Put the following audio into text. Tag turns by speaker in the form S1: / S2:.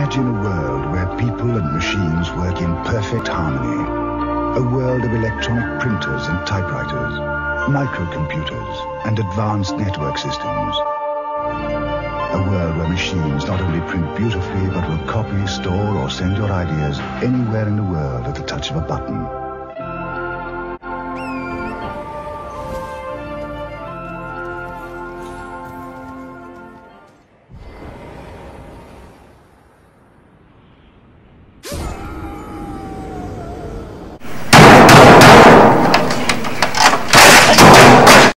S1: Imagine a world where people and machines work in perfect harmony. A world of electronic printers and typewriters, microcomputers and advanced network systems. A world where machines not only print beautifully but will copy, store or send your ideas anywhere in the world at the touch of a button.